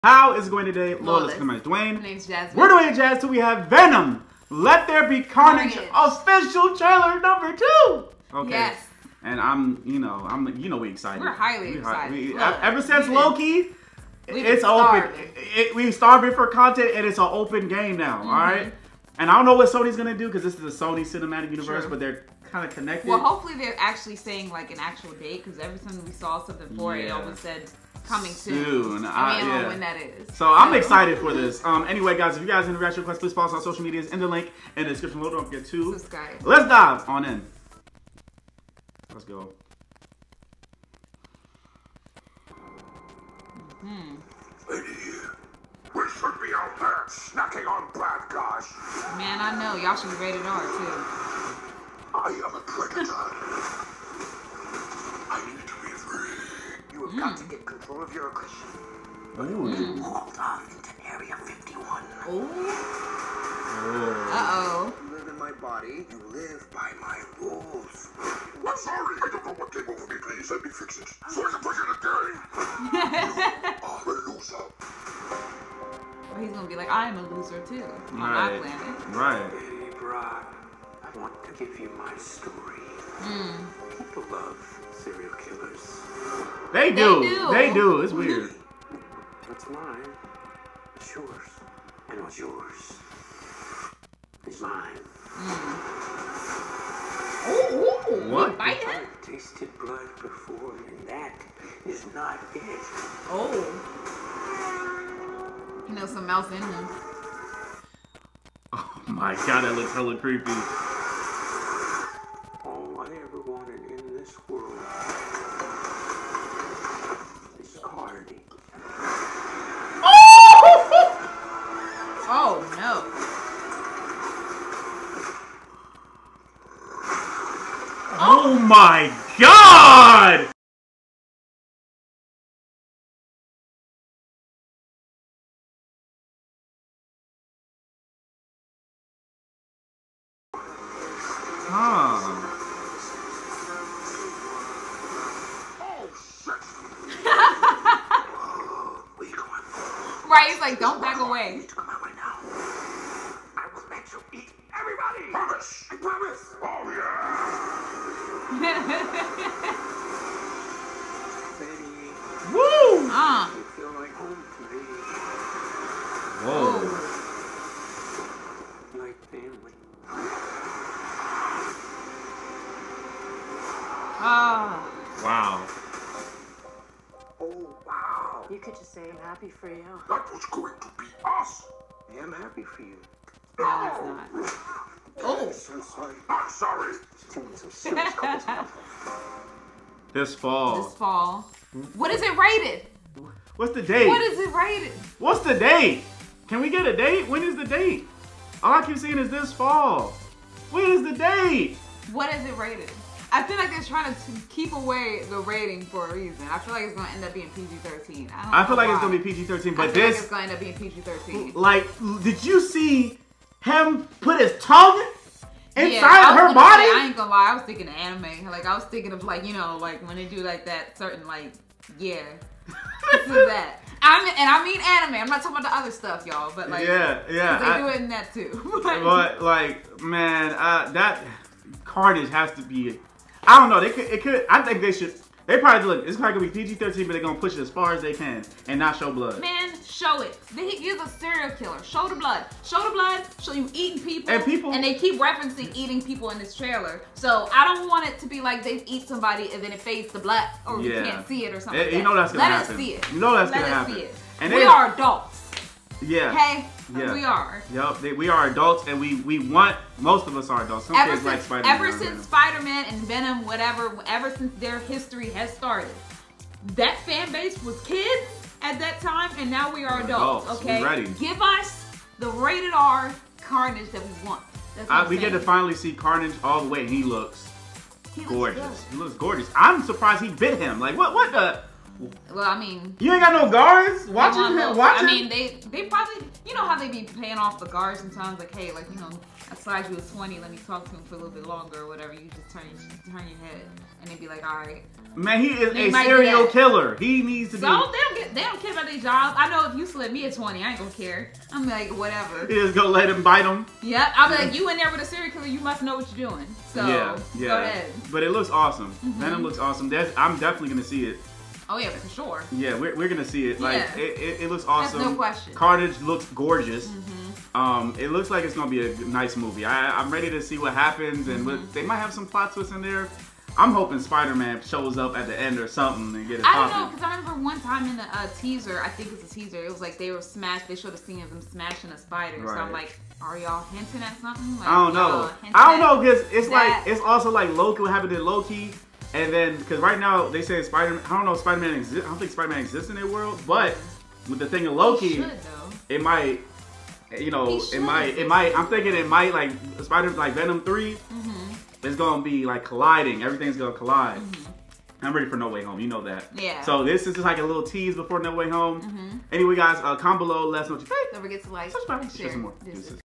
How is it going today? Lawless. My name's Dwayne. My name's Jasmine. We're doing Jazz 2. We have Venom. Let There Be Carnage. Official trailer number 2. Okay. Yes. And we excited. We're highly excited. Ever since Loki, it's open. We starving for content, and it's an open game now. All right. And I don't know what Sony's gonna do because this is the Sony Cinematic Universe, but they're kind of connected. Well, hopefully they're actually saying like an actual date because every time we saw something for it, it always said coming soon. I don't know when that is. So I'm excited for this. Anyway, guys, if you guys have any reaction requests, please follow us on social medias in the link in the description below. Don't forget to subscribe. Let's dive on in. Let's go. We should be out there snacking on bad guys. Man, I know. Y'all should be rated R, too. I am a predator. I need to be free. You have got to get control of your aggression. Hold on into Area 51. Uh-oh. You live in my body. You live by my rules. I'm sorry. I don't know what came over me. Please let me fix it. So I can push it again. You are a loser. Well, he's gonna be like, I am a loser too on my planet. Right. Hey, Brock, I want to give you my story. People love serial killers. They do. They do. It's weird. What's mine is yours, and what's yours is mine. What? I've tasted blood before, and that is not it. You know, some mouse in him. Oh my god, that looks hella creepy. All I ever wanted in this world is Cardi. Oh no. Oh my god! Right, he's like, don't back away. You need to come out right now. I will let you eat everybody. Promise. I promise. Oh yeah. Baby. Woo! You feel like home to me. Whoa. Like family. Wow. Oh, wow. You could just say I'm happy for you. That was going to be us. I am happy for you. No, it's not. I'm so sorry. I'm sorry. This fall. This fall. What is it rated? What's the date? What is it rated? What's the date? Can we get a date? When is the date? All I keep seeing is this fall. When is the date? What is it rated? I feel like they're trying to keep away the rating for a reason. I feel like it's going to end up being PG-13. I feel like it's going to be PG-13, but I feel like it's going to end up being PG-13. Like, did you see him put his tongue inside her body? I ain't gonna lie, I was thinking of anime. Like, I was thinking of like, you know, like when they do like that certain like, this is that. I mean anime. I'm not talking about the other stuff, y'all. But like, they do it in that too. But like, man, that Carnage has to be. I don't know. It could. I think they should. They probably look. It's probably gonna be PG-13, but they're gonna push it as far as they can and not show blood. Man, show it. He's a serial killer. Show the blood. Show the blood. Show you eating people. And they keep referencing eating people in this trailer. So I don't want it to be like they eat somebody and then it fades to black or you can't see it or something. You know that's gonna happen. Let us see it. You know that's gonna happen. Let us see it. And we are adults. Yeah. Okay. Yeah. We are. Yep. We are adults, and we want. Most of us are adults. Some kids like Spider-Man. Ever since Spider-Man and Venom, whatever, ever since their history has started, that fan base was kids at that time, and now we are adults. Okay. We ready. Give us the rated R Carnage that we want. We get to finally see Carnage all the way, and he looks gorgeous. He looks gorgeous. I'm surprised he bit him. Like what the. Well, I mean, you ain't got no guards watching him. I mean, they probably, you know how they be paying off the guards sometimes, like, hey, like, you know, I slide you a 20, let me talk to him for a little bit longer or whatever. You just turn your head and they'd be like, all right. Man, he is a serial killer. He needs to be. So they don't care about their jobs. I know if you slip me a 20, I ain't gonna care. I'm like, whatever. He just gonna let him bite him. Yep. I'll be like, you in there with a serial killer, you must know what you're doing. So yeah. Go ahead. But it looks awesome. Venom looks awesome. I'm definitely gonna see it. Oh yeah, for sure. Yeah, we're gonna see it. Like it looks awesome. That's no question. Carnage looks gorgeous. It looks like it's gonna be a nice movie. I'm ready to see what happens, and they might have some plot twists in there. I'm hoping Spider-Man shows up at the end or something and get it popping. I don't know, because I remember one time in the teaser, I think it's a teaser, it was like they were smashed, they showed a scene of them smashing a spider. Right. So I'm like, are y'all hinting at something? Like, I don't know, because it's like, it's also like Loki, what happened to Loki, and then, because right now they say Spider-Man, I don't know if Spider-Man exists, I don't think Spider-Man exists in their world, but with the thing of Loki, it might, you know, it might, I'm thinking it might, like, like Venom 3, it's gonna be like colliding. Everything's gonna collide. I'm ready for No Way Home. You know that. Yeah. So this is just like a little tease before No Way Home. Anyway, guys, comment below. Let us know what you think. Don't forget to like, subscribe, share. some more.